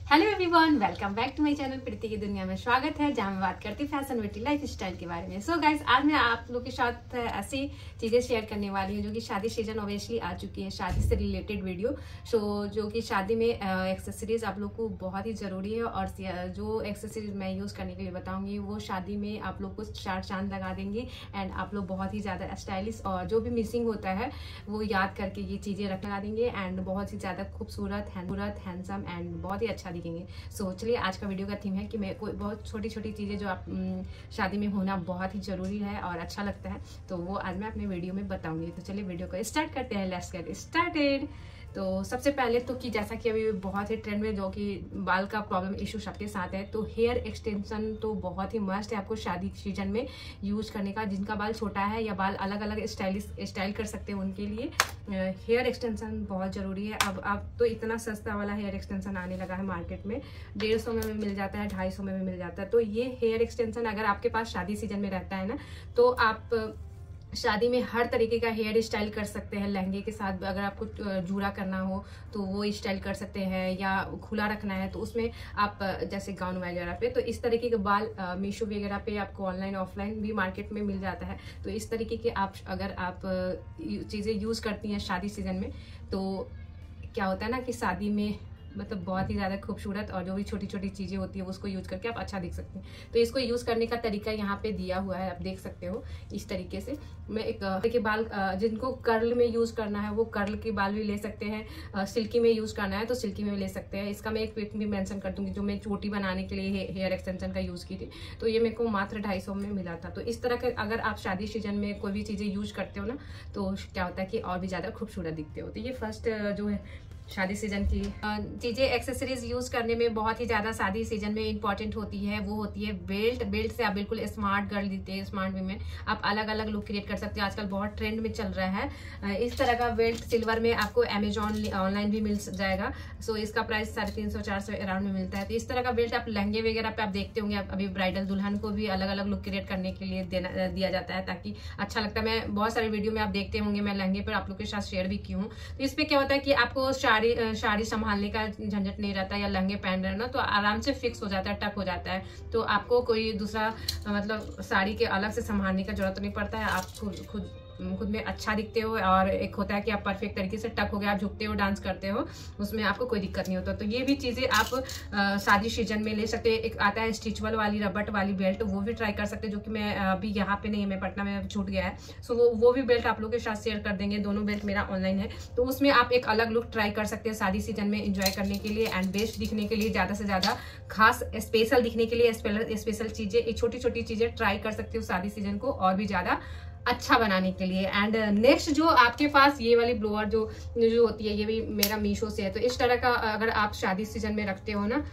Hello everyone, welcome back to my channel Preeti की दुनिया में स्वागत है, जहां मैं बात करती हूँ फैशन ब्यूटी लाइफ स्टाइल के बारे में। सो गाइज, आज मैं आप लोग के साथ ऐसी चीजें शेयर करने वाली हूँ जो कि शादी सीजन ऑब्वियसली आ चुकी है, शादी से रिलेटेड वीडियो। सो जो कि शादी में एक्सेसरीज आप लोग को बहुत ही जरूरी है, और जो एक्सेसरीज मैं यूज करने के लिए बताऊंगी वो शादी में आप लोग को चार चांद लगा देंगे एंड आप लोग बहुत ही ज्यादा स्टाइलिश और जो भी मिसिंग होता है वो याद करके ये चीजें लगा देंगे एंड बहुत ही ज्यादा खूबसूरत हैंडसम एंड बहुत ही अच्छा दिखेंगे। सो चलिए, आज का वीडियो का थीम है कि मैं कोई बहुत छोटी छोटी चीज़ें जो आप शादी में होना बहुत ही ज़रूरी है और अच्छा लगता है, तो वो आज मैं अपने वीडियो में बताऊंगी। तो चलिए वीडियो को स्टार्ट करते हैं। Let's get started. तो सबसे पहले तो कि जैसा कि अभी बहुत ही ट्रेंड में जो कि बाल का प्रॉब्लम इशू सबके साथ है, तो हेयर एक्सटेंशन तो बहुत ही मस्ट है आपको शादी सीजन में यूज करने का। जिनका बाल छोटा है या बाल अलग अलग स्टाइल कर सकते हैं उनके लिए हेयर एक्सटेंशन बहुत ज़रूरी है। अब तो इतना सस्ता वाला हेयर एक्सटेंशन आने लगा है मार्केट में, 150 में भी मिल जाता है, 250 में भी मिल जाता है। तो ये हेयर एक्सटेंशन अगर आपके पास शादी सीजन में रहता है ना, तो आप शादी में हर तरीके का हेयर स्टाइल कर सकते हैं। लहंगे के साथ अगर आपको जूड़ा करना हो तो वो स्टाइल कर सकते हैं, या खुला रखना है तो उसमें आप जैसे गाउन वगैरह पे, तो इस तरीके के बाल मीशो वगैरह पे आपको ऑनलाइन ऑफलाइन भी मार्केट में मिल जाता है। तो इस तरीके के अगर आप चीज़ें यूज़ करती हैं शादी सीजन में, तो क्या होता है ना कि शादी में मतलब बहुत ही ज़्यादा खूबसूरत और जो भी छोटी छोटी चीज़ें होती है उसको यूज़ करके आप अच्छा दिख सकते हैं। तो इसको यूज़ करने का तरीका यहाँ पे दिया हुआ है, आप देख सकते हो इस तरीके से। मैं एक के बाल जिनको कर्ल में यूज़ करना है वो कर्ल के बाल भी ले सकते हैं, सिल्की में यूज़ करना है तो सिल्की में भी ले सकते हैं। इसका मैं एक पिक भी मेंशन कर दूंगी जो मैं चोटी बनाने के लिए हेयर एक्सटेंशन का यूज़ की थी, तो ये मेरे को मात्र 250 में मिला था। तो इस तरह के अगर आप शादी सीजन में कोई भी चीज़ें यूज करते हो ना, तो क्या होता है कि और भी ज़्यादा खूबसूरत दिखते हो। तो ये फर्स्ट जो है शादी सीजन की चीजें एक्सेसरीज यूज करने में बहुत ही ज्यादा शादी सीजन में इंपॉर्टेंट होती है, वो होती है बेल्ट। बेल्ट से आप बिल्कुल स्मार्ट गर्ल दिखते हैं, स्मार्ट वीमेन। आप अलग अलग लुक क्रिएट कर सकते हैं, आजकल बहुत ट्रेंड में चल रहा है। इस तरह का बेल्ट सिल्वर में आपको अमेजॉन ऑनलाइन भी मिल जाएगा। सो इसका प्राइस 350-400 अराउंड में मिलता है। तो इस तरह का बेल्ट आप लहंगे वगैरह पे आप देखते होंगे, अभी ब्राइडल दुल्हन को भी अलग अलग लुक क्रिएट करने के लिए दिया जाता है ताकि अच्छा लगता है। मैं बहुत सारे वीडियो में आप देखते होंगे, मैं लहंगे पर आप लोग के साथ शेयर भी की हूँ। तो इस पे क्या होता है कि आपको साड़ी संभालने का झंझट नहीं रहता, या लहंगे पहन रहे हो ना तो आराम से फिक्स हो जाता है, टक हो जाता है। तो आपको कोई दूसरा मतलब साड़ी के अलग से संभालने का जरूरत नहीं पड़ता है। आप खुद में अच्छा दिखते हो, और एक होता है कि आप परफेक्ट तरीके से टक हो गया, आप झुकते हो, डांस करते हो, उसमें आपको कोई दिक्कत नहीं होता। तो ये भी चीज़ें आप शादी सीजन में ले सकते हैं। एक आता है स्टिचबल वाली रबट वाली बेल्ट, वो भी ट्राई कर सकते हैं, जो कि मैं अभी यहाँ पे नहीं है, मैं पटना में छूट गया है। सो वो भी बेल्ट आप लोग के साथ शेयर कर देंगे। दोनों बेल्ट मेरा ऑनलाइन है, तो उसमें आप एक अलग लुक ट्राई कर सकते हैं शादी सीजन में एंजॉय करने के लिए एंड बेस्ट दिखने के लिए, ज़्यादा से ज़्यादा खास स्पेशल दिखने के लिए स्पेशल चीज़ें, छोटी छोटी चीज़ें ट्राई कर सकते हो शादी सीजन को और भी ज़्यादा अच्छा बनाने के लिए। एंड नेक्स्ट जो आपके पास ये वाली ब्लोअर जो होती है, ये भी मेरा मीशो से है। तो इस तरह का अगर आप शादी सीजन में रखते हो ना,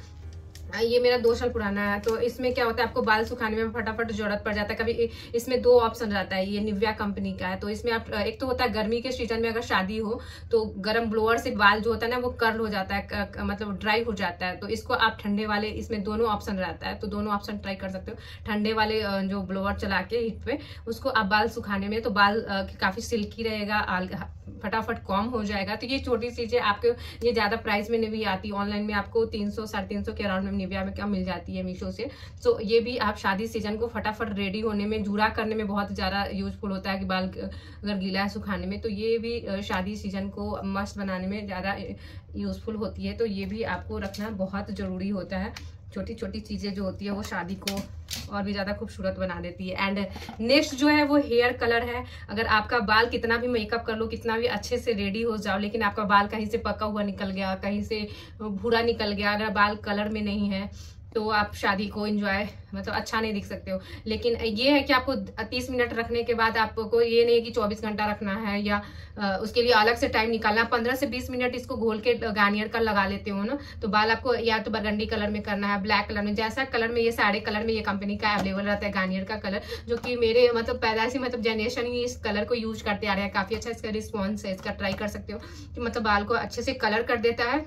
ये मेरा 2 साल पुराना है। तो इसमें क्या होता है, आपको बाल सुखाने में फटाफट जरूरत पड़ जाता है। कभी इसमें 2 ऑप्शन रहता है, ये निव्या कंपनी का है। तो इसमें आप एक तो होता है गर्मी के सीजन में अगर शादी हो तो गर्म ब्लोअर से बाल जो होता है ना वो कर्ल हो जाता है, मतलब ड्राई हो जाता है। तो इसको आप ठंडे वाले, इसमें दोनों ऑप्शन रहता है, तो दोनों ऑप्शन ट्राई कर सकते हो। ठंडे वाले जो ब्लोअर चला के हीट पे उसको आप बाल सुखाने में, तो बाल काफी सिल्की रहेगा, फटाफट कॉम हो जाएगा। तो ये छोटी चीजें आपको, ये ज्यादा प्राइस में नहीं आती, ऑनलाइन में आपको 300-350 के अराउंड में निविया में क्या मिल जाती है मीशो से। तो ये भी आप शादी सीजन को फटाफट रेडी होने में, जूड़ा करने में बहुत ज्यादा यूजफुल होता है कि बाल अगर गीला है सुखाने में, तो ये भी शादी सीजन को मस्त बनाने में ज्यादा यूजफुल होती है। तो ये भी आपको रखना बहुत जरूरी होता है। छोटी छोटी चीजें जो होती है वो शादी को और भी ज्यादा खूबसूरत बना देती है। एंड नेक्स्ट जो है वो हेयर कलर है। अगर आपका बाल कितना भी मेकअप कर लो, कितना भी अच्छे से रेडी हो जाओ, लेकिन आपका बाल कहीं से पका हुआ निकल गया, कहीं से भूरा निकल गया, अगर बाल कलर में नहीं है, तो आप शादी को एंजॉय मतलब अच्छा नहीं दिख सकते हो। लेकिन ये है कि आपको 30 मिनट रखने के बाद आपको ये नहीं है कि 24 घंटा रखना है, या उसके लिए अलग से टाइम निकालना। 15 से 20 मिनट इसको घोल के गार्नियर का लगा लेते हो ना, तो बाल आपको या तो बरगंडी कलर में करना है, ब्लैक कलर में, जैसा कलर में, ये सारे कलर में ये कंपनी का अवेलेबल रहता है गार्नियर का कलर, जो कि मेरे मतलब पैदाइशी मतलब जनरेशन ही इस कलर को यूज करते आ रहे हैं। काफी अच्छा इसका रिस्पॉन्स है, इसका ट्राई कर सकते हो कि मतलब बाल को अच्छे से कलर कर देता है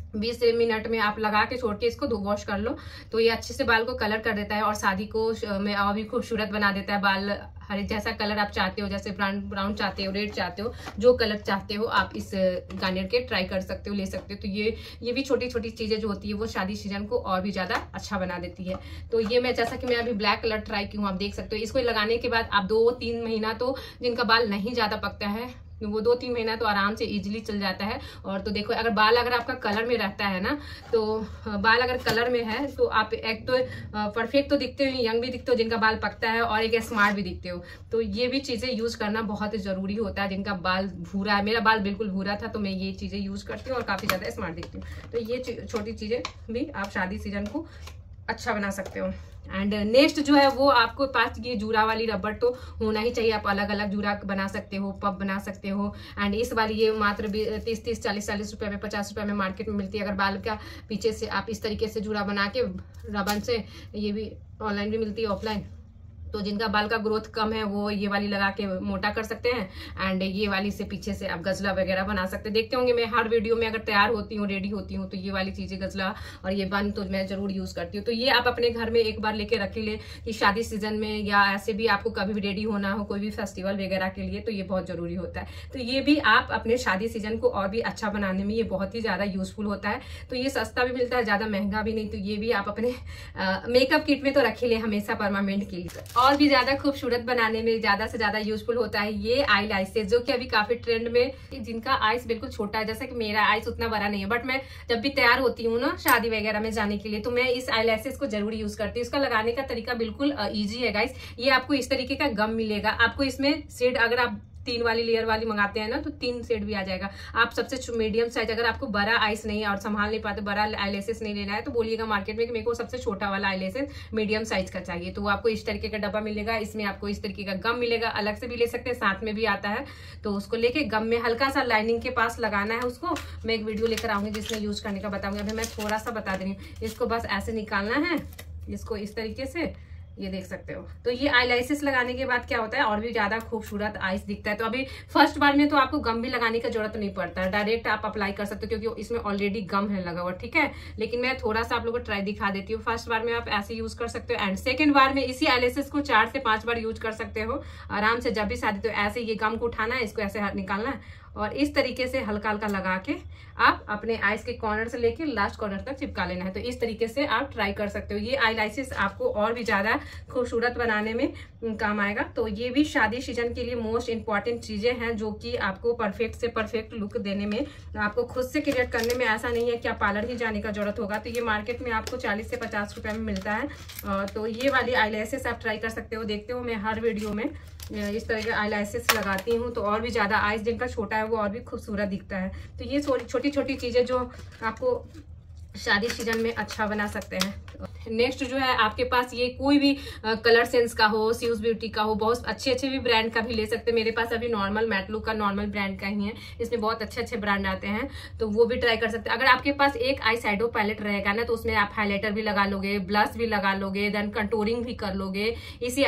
20 मिनट में आप लगा के छोड़ के इसको धो वॉश कर लो तो ये अच्छे से बाल को कलर कर देता है और शादी को में और भी खूबसूरत बना देता है। बाल हर जैसा कलर आप चाहते हो, जैसे ब्राउन चाहते हो, रेड चाहते हो, जो कलर चाहते हो आप इस गार्नियर के ट्राई कर सकते हो, ले सकते हो। तो ये भी छोटी छोटी चीजें जो होती है वो शादी सीजन को और भी ज्यादा अच्छा बना देती है। तो ये मैं जैसा कि मैं अभी ब्लैक कलर ट्राई की हूँ, आप देख सकते हो। इसको लगाने के बाद आप 2-3 महीना तो जिनका बाल नहीं ज्यादा पकता है वो 2-3 महीना तो आराम से इजीली चल जाता है। और तो देखो अगर बाल अगर आपका कलर में रहता है ना, तो बाल अगर कलर में है तो आप एक तो परफेक्ट तो दिखते हो, यंग भी दिखते हो जिनका बाल पकता है, और एक स्मार्ट भी दिखते हो। तो ये भी चीजें यूज करना बहुत जरूरी होता है। जिनका बाल भूरा है, मेरा बाल बिल्कुल भूरा था तो मैं ये चीजें यूज करती हूँ और काफी ज्यादा स्मार्ट दिखती हूँ। तो ये छोटी चीजें भी आप शादी सीजन को अच्छा बना सकते हो। एंड नेक्स्ट जो है वो आपको पास ये जूरा वाली रबड़ तो होना ही चाहिए। आप अलग अलग जूरा बना सकते हो, पब बना सकते हो। एंड इस वाली ये मात्र 30 40 रुपए में, 50 रुपए में मार्केट में मिलती है। अगर बाल का पीछे से आप इस तरीके से जूरा बना के रबड़ से, ये भी ऑनलाइन भी मिलती है ऑफलाइन, तो जिनका बाल का ग्रोथ कम है वो ये वाली लगा के मोटा कर सकते हैं। एंड ये वाली से पीछे से आप गजला वगैरह बना सकते हैं। देखते होंगे मैं हर वीडियो में अगर तैयार होती हूँ, रेडी होती हूँ, तो ये वाली चीजें गजला और ये बन तो मैं जरूर यूज करती हूँ। तो ये आप अपने घर में एक बार लेके रख ले कि शादी सीजन में या ऐसे भी आपको कभी भी रेडी होना हो कोई भी फेस्टिवल वगैरह के लिए, तो ये बहुत जरूरी होता है। तो ये भी आप अपने शादी सीजन को और भी अच्छा बनाने में ये बहुत ही ज्यादा यूजफुल होता है। तो ये सस्ता भी मिलता है, ज्यादा महंगा भी नहीं। तो ये भी आप अपने मेकअप किट में तो रख ले हमेशा परमानेंट के लिए। और भी ज्यादा खूबसूरत बनाने में ज्यादा से ज्यादा यूजफुल होता है ये आई लाइसेस, जो कि अभी काफी ट्रेंड में, जिनका आइस बिल्कुल छोटा है, जैसे कि मेरा आइस उतना बड़ा नहीं है, बट मैं जब भी तैयार होती हूँ ना शादी वगैरह में जाने के लिए, तो मैं इस आई लाइसेस को जरूर यूज करती हूँ। इसका लगाने का तरीका बिल्कुल इजी है गाइस। ये आपको इस तरीके का गम मिलेगा। आपको इसमें शेड अगर आप 3 वाली लेयर वाली मंगाते हैं ना तो 3 शेड भी आ जाएगा। आप सबसे मीडियम साइज, अगर आपको बड़ा आइस नहीं है और संभाल नहीं पाते, बड़ा आईलैशेस नहीं लेना है, तो बोलिएगा मार्केट में कि मेरे को सबसे छोटा वाला आईलैशेस मीडियम साइज का चाहिए। तो वो आपको इस तरीके का डब्बा मिलेगा। इसमें आपको इस तरीके का गम मिलेगा, अलग से भी ले सकते हैं, साथ में भी आता है। तो उसको लेके गम में हल्का सा लाइनिंग के पास लगाना है उसको। मैं एक वीडियो लेकर आऊंगी जिसमें यूज करने का बताऊंगी। अभी मैं थोड़ा सा बता दे रही हूँ। इसको बस ऐसे निकालना है, इसको इस तरीके से, ये देख सकते हो। तो ये आईलाइसिस लगाने के बाद क्या होता है, और भी ज्यादा खूबसूरत आइस दिखता है। तो अभी फर्स्ट बार में तो आपको गम भी लगाने का जरूरत नहीं पड़ता है, डायरेक्ट आप अप्लाई कर सकते हो क्योंकि इसमें ऑलरेडी गम है लगा हुआ, ठीक है। लेकिन मैं थोड़ा सा आप लोगों को ट्राई दिखा देती हूँ। फर्स्ट बार में आप ऐसे यूज कर सकते हो, एंड सेकंड बार में इसी आईलाइसिस को 4 से 5 बार यूज कर सकते हो आराम से। जब भी शादी, तो ऐसे ये गम को उठाना है, इसको ऐसे निकालना है और इस तरीके से हल्का हल्का लगा के आप अपने आईज के कॉर्नर से लेके लास्ट कॉर्नर तक चिपका लेना है। तो इस तरीके से आप ट्राई कर सकते हो। ये आईलाइसिस आपको और भी ज्यादा खूबसूरत बनाने में काम आएगा। तो ये भी शादी सीजन के लिए मोस्ट इंपॉर्टेंट चीजें हैं जो कि आपको परफेक्ट से परफेक्ट लुक देने में, आपको खुद से क्रिएट करने में ऐसा नहीं है कि आप पार्लर ही जाने का जरूरत होगा। तो ये मार्केट में आपको 40 से 50 रुपए में मिलता है। तो ये वाली आईलाइसिस आप ट्राई कर सकते हो। देखते हो मैं हर वीडियो में इस तरह के आईलाइसिस लगाती हूँ, तो और भी ज्यादा आइस जिनका छोटा है वो और भी खूबसूरत दिखता है। तो ये छोटी छोटी चीजें जो आपको शादी सीजन में अच्छा बना सकते हैं। नेक्स्ट जो है आपके पास ये कोई भी कलर सेंस का हो, स्यूज ब्यूटी का हो, बहुत अच्छे भी ब्रांड का भी ले सकते हैं। मेरे पास अभी नॉर्मल मैट लुक का नॉर्मल ब्रांड का ही है। इसमें बहुत अच्छे ब्रांड आते हैं, तो वो भी ट्राई कर सकते हैं। अगर आपके पास एक आई शैडो पैलेट रहेगा ना, तो उसमें आप हाईलाइटर भी लगा लोगे, ब्लश भी लगा लोगे, देन कंटूरिंग भी कर लोगे, इसी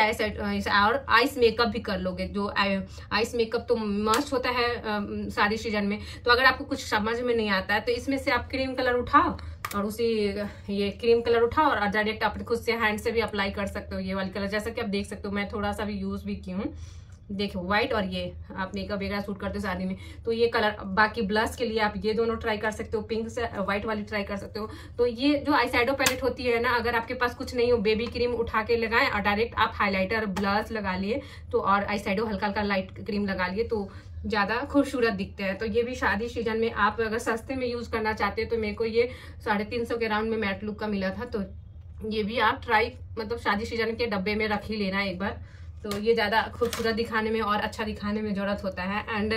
और आइस मेकअप भी कर लोगे। जो आइस मेकअप तो मस्ट होता है शादी सीजन में। तो अगर आपको कुछ समझ में नहीं आता है तो इसमें से आप क्रीम कलर उठाओ और उसी ये क्रीम कलर उठाओ और डायरेक्ट आप खुद से हैंड से भी अप्लाई कर सकते हो। ये वाली कलर जैसा कि आप देख सकते हो, मैं थोड़ा सा भी यूज भी की हूँ। देखो व्हाइट और ये आप मेकअप वगैरह शूट करते हो शादी में, तो ये कलर। बाकी ब्लश के लिए आप ये दोनों ट्राई कर सकते हो, पिंक से व्हाइट वाली ट्राई कर सकते हो। तो ये जो आई शैडो पैलेट होती है ना, अगर आपके पास कुछ नहीं हो, बेबी क्रीम उठा के लगाएं और डायरेक्ट आप हाईलाइटर ब्लश लगा लिए तो, और आई शैडो हल्का हल्का लाइट क्रीम लगा लिए तो ज्यादा खूबसूरत दिखते हैं। तो ये भी शादी सीजन में आप अगर सस्ते में यूज करना चाहते हो, तो मेरे को ये 350 के राउंड में मैट लुक का मिला था। तो ये भी आप ट्राई, मतलब शादी सीजन के डब्बे में रख ही लेना एक बार। तो ये ज्यादा खूबसूरत दिखाने में और अच्छा दिखाने में जरूरत होता है। एंड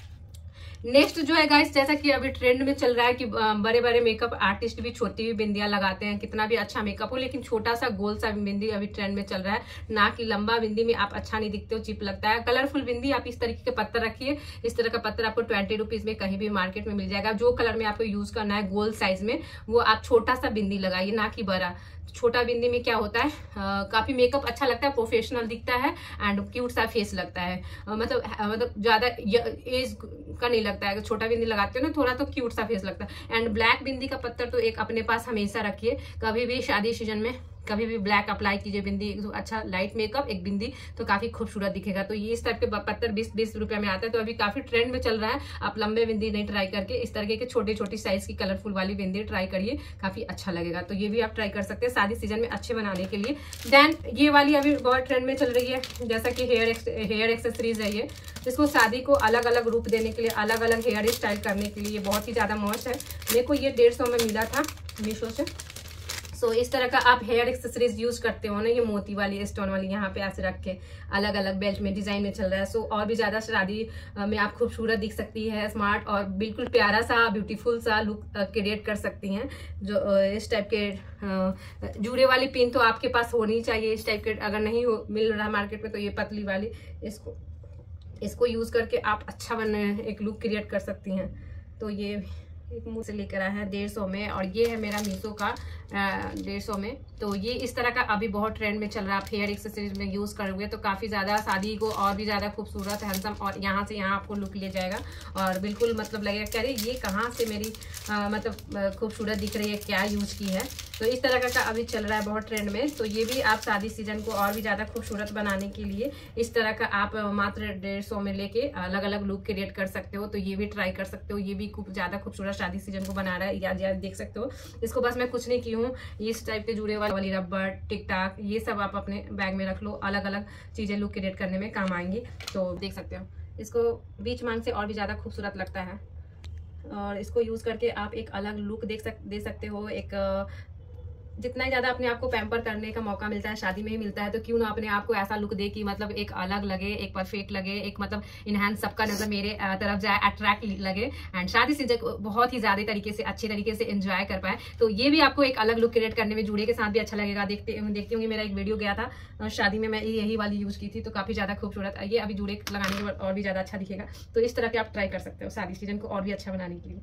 नेक्स्ट जो है गाइस, जैसा कि अभी ट्रेंड में चल रहा है कि बड़े बड़े मेकअप आर्टिस्ट भी छोटी भी बिंदियां लगाते हैं, कितना भी अच्छा मेकअप हो लेकिन छोटा सा गोल सा बिंदी अभी ट्रेंड में चल रहा है ना, कि लंबा बिंदी में आप अच्छा नहीं दिखते हो, चिप लगता है। कलरफुल बिंदी आप इस तरीके के पत्थर रखिए। इस तरह का पत्थर आपको 20 रुपीज में कहीं भी मार्केट में मिल जाएगा। जो कलर में आपको यूज करना है गोल साइज में, वो आप छोटा सा बिंदी लगाइए, ना कि बड़ा। छोटा बिंदी में क्या होता है, काफी मेकअप अच्छा लगता है, प्रोफेशनल दिखता है एंड क्यूट सा फेस लगता है। मतलब ज्यादा एज का नहीं लगता है। अगर छोटा बिंदी लगाते हो ना थोड़ा तो क्यूट सा फेस लगता है। एंड ब्लैक बिंदी का पत्थर तो एक अपने पास हमेशा रखिए, कभी भी शादी सीजन में कभी भी ब्लैक अप्लाई कीजिए बिंदी, अच्छा लाइट मेकअप एक बिंदी तो काफी खूबसूरत दिखेगा। तो ये इस टाइप के पत्थर 20-20 रुपए में आता है, तो अभी काफी ट्रेंड में चल रहा है। आप लंबे बिंदी नहीं ट्राई करके इस तरीके के छोटी छोटी साइज की कलरफुल वाली बिंदी ट्राई करिए, काफी अच्छा लगेगा। तो ये भी आप ट्राई कर सकते हैं शादी सीजन में अच्छे बनाने के लिए। देन ये वाली अभी बहुत ट्रेंड में चल रही है, जैसा कि हेयर एक्सेसरीज है ये, जिसको शादी को अलग अलग रूप देने के लिए, अलग अलग हेयर स्टाइल करने के लिए बहुत ही ज्यादा मस्त है। मेरे को ये 150 में मिला था मीशो से। सो इस तरह का आप हेयर एक्सेसरीज यूज करते हो ना, ये मोती वाली स्टोन वाली यहाँ पे ऐसे रख के अलग अलग बेल्ट में डिजाइन में चल रहा है। सो और भी ज्यादा शादी में आप खूबसूरत दिख सकती है, स्मार्ट और बिल्कुल प्यारा सा ब्यूटीफुल सा लुक क्रिएट कर सकती हैं। जो इस टाइप के जूड़े वाली पिन तो आपके पास होनी चाहिए इस टाइप के, अगर नहीं मिल रहा मार्केट में तो ये पतली वाली इसको यूज करके आप अच्छा एक लुक क्रिएट कर सकती हैं। तो ये एक मुंह से लेकर आया है 150 में, और ये है मेरा मीशो का 150 में। तो ये इस तरह का अभी बहुत ट्रेंड में चल रहा है। आप हेयर एक्सेसरीज में यूज करोगे तो काफी ज्यादा शादी को और भी ज्यादा खूबसूरत हैंडसम और यहाँ से यहाँ आपको लुक ले जाएगा, और बिल्कुल मतलब लगेगा कि अरे ये कहाँ से मेरी मतलब खूबसूरत दिख रही है, क्या यूज की है। तो इस तरह का अभी चल रहा है बहुत ट्रेंड में। तो ये भी आप शादी सीजन को और भी ज्यादा खूबसूरत बनाने के लिए इस तरह का आप मात्र 150 में लेके अलग अलग लुक क्रिएट कर सकते हो। तो ये भी ट्राई कर सकते हो, ये भी खूब ज्यादा खूबसूरत शादी सीजन को बना रहा है। या देख सकते हो इसको, बस मैं कुछ नहीं की हूँ, इस टाइप के जुड़े वाली रबर टिक टाक ये सब आप अपने बैग में रख लो, अलग अलग चीजें लुक क्रिएट करने में काम आएंगी। तो देख सकते हो इसको बीच मांग से और भी ज्यादा खूबसूरत लगता है, और इसको यूज करके आप एक अलग लुक दे सकते हो। एक जितना ही ज्यादा अपने आप को पैम्पर करने का मौका मिलता है शादी में ही मिलता है, तो क्यों ना अपने आप को ऐसा लुक दे कि मतलब एक अलग लगे, एक परफेक्ट लगे, एक मतलब इनहैंस सबका नजर मेरे तरफ जाए, अट्रैक्ट लगे एंड शादी सीजन को बहुत ही ज्यादा तरीके से अच्छे तरीके से एंजॉय कर पाए। तो ये भी आपको एक अलग लुक क्रिएट करने में जुड़े के साथ भी अच्छा लगेगा। देखती होंगी मेरा एक वीडियो गया था शादी में, मैं यही वाली यूज की थी, तो काफी ज्यादा खूबसूरत। ये अभी जुड़े लगाने के बाद और भी ज्यादा अच्छा दिखेगा। तो इस तरह के आप ट्राई कर सकते हो शादी सीजन को और भी अच्छा बनाने के लिए।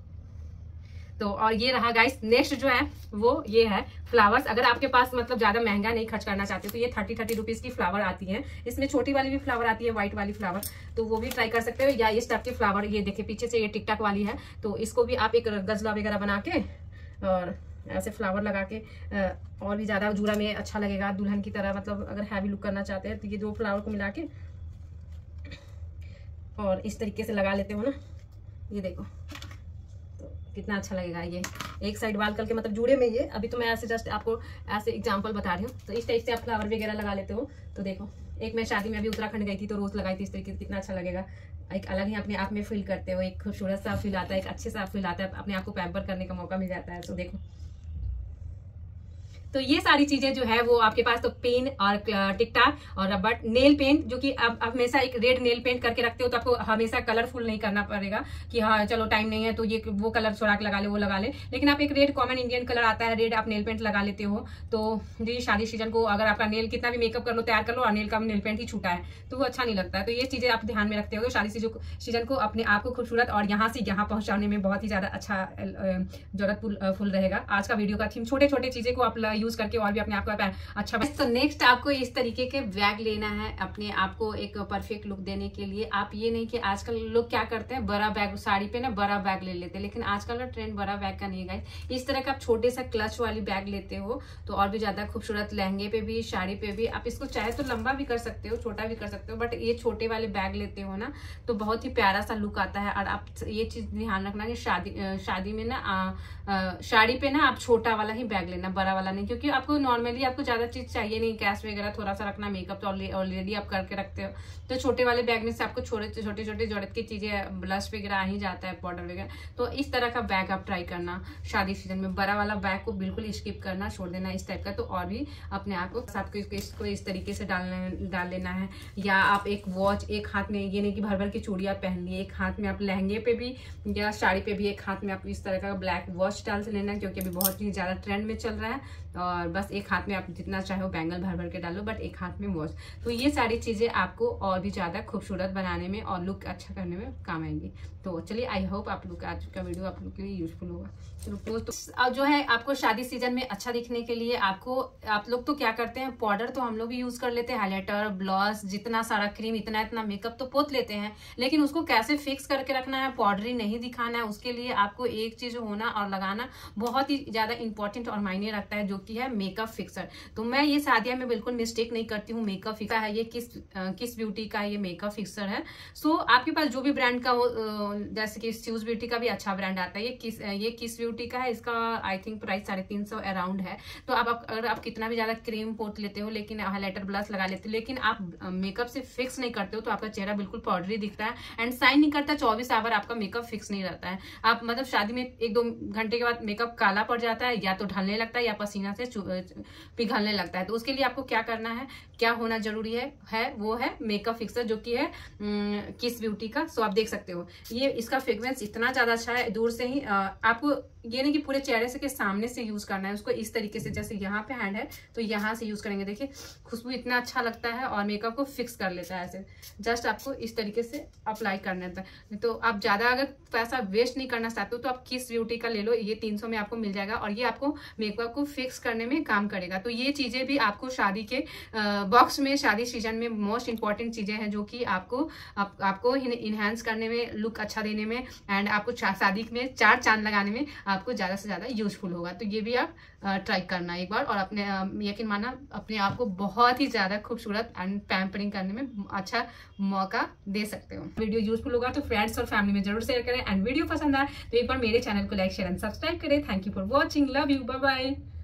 तो और ये रहा गाइस, नेक्स्ट जो है वो ये है फ्लावर्स। अगर आपके पास मतलब ज्यादा महंगा नहीं खर्च करना चाहते तो ये 30 रुपीज की फ्लावर आती है। इसमें छोटी वाली भी फ्लावर आती है, व्हाइट वाली फ्लावर, तो वो भी ट्राई कर सकते हो। या इस टाइप की फ्लावर, ये देखिए पीछे से ये टिक टाक वाली है, तो इसको भी आप एक गजला वगैरह बना के और ऐसे फ्लावर लगा के और भी ज्यादा जूड़ा में अच्छा लगेगा दुल्हन की तरह। मतलब अगर हैवी लुक करना चाहते हैं तो ये दो फ्लावर को मिला के और इस तरीके से लगा लेते हो ना, ये देखो कितना अच्छा लगेगा। ये एक साइड वाल करके मतलब जूड़े में, ये अभी तो मैं ऐसे जस्ट आपको ऐसे एग्जांपल बता रही हूँ। तो इस टाइप से आप फ्लावर वगैरह लगा लेते हो। तो देखो एक मैं शादी में अभी उत्तराखंड गई थी तो रोज लगाई थी इस तरीके से, कितना अच्छा लगेगा। एक अलग ही अपने आप में फील करते हो, एक खूबसूरत सा फील आता है, एक अच्छे सा फील आता है, अपने आप को पैम्पर करने का मौका मिल जाता है। तो देखो, तो ये सारी चीजें जो है वो आपके पास, तो पेन और टिकटाक और रबर, नेल पेंट जो कि आप हमेशा एक रेड नेल पेंट करके रखते हो तो आपको हमेशा कलरफुल नहीं करना पड़ेगा कि हाँ चलो टाइम नहीं है तो ये वो कलर छोड़ा के लगा ले, वो लगा ले। लेकिन आप एक रेड कॉमन इंडियन कलर आता है रेड, आप नेल पेंट लगा लेते हो। तो जी शादी सीजन को अगर आपका नेल कितना भी मेकअप कर लो, तैयार कर लो और नेल का नेल पेंट ही छूटा है तो वो अच्छा नहीं लगता है। तो ये चीजें आप ध्यान में रखते हो शादी सीजन को अपने आप को खूबसूरत और यहाँ से यहाँ पहुंचाने में बहुत ही ज्यादा अच्छा जरूरत फुल रहेगा। आज का वीडियो का थीम छोटे छोटे चीजें को आप यूज करके और भी अपने आप को अच्छा। तो नेक्स्ट आपको इस तरीके के बैग लेना है अपने आप को एक परफेक्ट लुक देने के लिए। आप ये नहीं कि आजकल लोग क्या करते हैं, बड़ा बैग साड़ी पे ना बड़ा बैग ले लेते हैं, लेकिन आजकल का ट्रेंड बड़ा बैग का नहीं है। इस तरह का आप छोटे सा क्लच वाली बैग लेते हो तो और भी ज्यादा खूबसूरत, लहंगे पे भी साड़ी पे भी। आप इसको चाहे तो लंबा भी कर सकते हो, छोटा भी कर सकते हो, बट ये छोटे वाले बैग लेते हो ना तो बहुत ही प्यारा सा लुक आता है। और आप ये चीज ध्यान रखना कि शादी में ना साड़ी पे ना आप छोटा वाला ही बैग लेना, बड़ा वाला नहीं, क्योंकि आपको नॉर्मली आपको ज्यादा चीज चाहिए नहीं, कैश वगैरह थोड़ा सा रखना, मेकअप तो ऑलरेडी आप करके रखते हो। तो छोटे वाले बैग में से आपको छोटे छोटे जरूरत की चीजें, ब्लश वगैरह आ ही जाता है, पाउडर वगैरह। तो इस तरह का बैग आप ट्राई करना शादी सीजन में। बड़ा वाला बैग को बिल्कुल स्किप करना, छोड़ देना इस टाइप का। तो और भी अपने आप को साथ इसको इस तरीके से डाल लेना है। या आप एक वॉच एक हाथ में, ये नहीं कि भर भर की चूड़ियां पहन ली, एक हाथ में आप लहंगे पे भी या साड़ी पे भी, एक हाथ में आप इस तरह का ब्लैक वॉच डाल से लेना, क्योंकि अभी बहुत ही ज्यादा ट्रेंड में चल रहा है। और बस एक हाथ में आप जितना चाहे बैंगल भर भर के डालो, बट एक हाथ में वॉच। तो ये सारी चीजें आपको और भी ज्यादा खूबसूरत बनाने में और लुक अच्छा करने में काम आएंगी। तो चलिए, आई होप आप लोग का आज का वीडियो आप लोग के लिए यूजफुल होगा। तो जो है आपको शादी सीजन में अच्छा दिखने के लिए आप लोग तो क्या करते हैं, पाउडर तो हम लोग भी यूज कर लेते हैं, हाइलाइटर, ब्लश, जितना सारा क्रीम, इतना मेकअप तो पोत लेते हैं, लेकिन उसको कैसे फिक्स करके रखना है, पाउडरी नहीं दिखाना है, उसके लिए आपको एक चीज होना और लगाना बहुत ही ज्यादा इंपॉर्टेंट और मायने रखता है, जो कि है मेकअप फिक्सर। तो मैं ये शादियां में बिल्कुल मिस्टेक नहीं करती हूँ। मेकअप फिक्सर है ये किस ब्यूटी का ये मेकअप फिक्सर है। सो आपके पास जो भी ब्रांड का हो, जैसे कि स्यूज ब्यूटी का भी अच्छा ब्रांड आता है, ये किस ब्यूटी का है, इसका आई थिंक प्राइस 350 अराउंड है। तो अगर आप कितना भी ज्यादा क्रीम पोत लेते हो, लेकिन हाइलाइटर ब्लश लगा लेते हो, लेकिन आप मेकअप से फिक्स नहीं करते हो, तो आपका चेहरा बिल्कुल पाउडरी दिखता है एंड साइन नहीं करता। 24 आवर आपका मेकअप फिक्स नहीं रहता है। आप मतलब शादी में 1-2 घंटे के बाद मेकअप काला पड़ जाता है, या तो ढलने लगता है या पसीना से पिघलने लगता है। तो उसके लिए आपको क्या करना है, क्या होना जरूरी है वो है मेकअप फिक्सर, जो कि है किस ब्यूटी का। सो आप देख सकते हो ये इसका फ्रेग्रेंस इतना ज्यादा अच्छा है, दूर से ही आपको ये नहीं कि पूरे चेहरे से के सामने से यूज करना है उसको, इस तरीके से, जैसे यहाँ पे हैंड है तो यहाँ से यूज करेंगे। देखिए खुशबू इतना अच्छा लगता है और मेकअप को फिक्स कर लेता है। ऐसे जस्ट आपको इस तरीके से अप्लाई करना था। तो आप ज्यादा अगर पैसा वेस्ट नहीं करना चाहते हो तो आप किस ब्यूटी का ले लो, ये 300 में आपको मिल जाएगा और ये आपको मेकअप को फिक्स करने में काम करेगा। तो ये चीजें भी आपको शादी के बॉक्स में, शादी सीजन में मोस्ट इंपॉर्टेंट चीजें हैं, जो कि आपको इनहेंस करने में, लुक अच्छा देने में एंड आपको शादी में 4 चांद लगाने में आपको ज्यादा से ज्यादा यूजफुल होगा। तो ये भी आप ट्राई करना एक बार और अपने यकीन मानना अपने आप को बहुत ही ज्यादा खूबसूरत एंड पैम्परिंग करने में अच्छा मौका दे सकते हो। वीडियो यूजफुल होगा तो फ्रेंड्स और फैमिली में जरूर शेयर करें एंड वीडियो पसंद आए तो एक बार मेरे चैनल को लाइक, शेयर एंड सब्सक्राइब करें। Thank you for watching, love you, bye bye.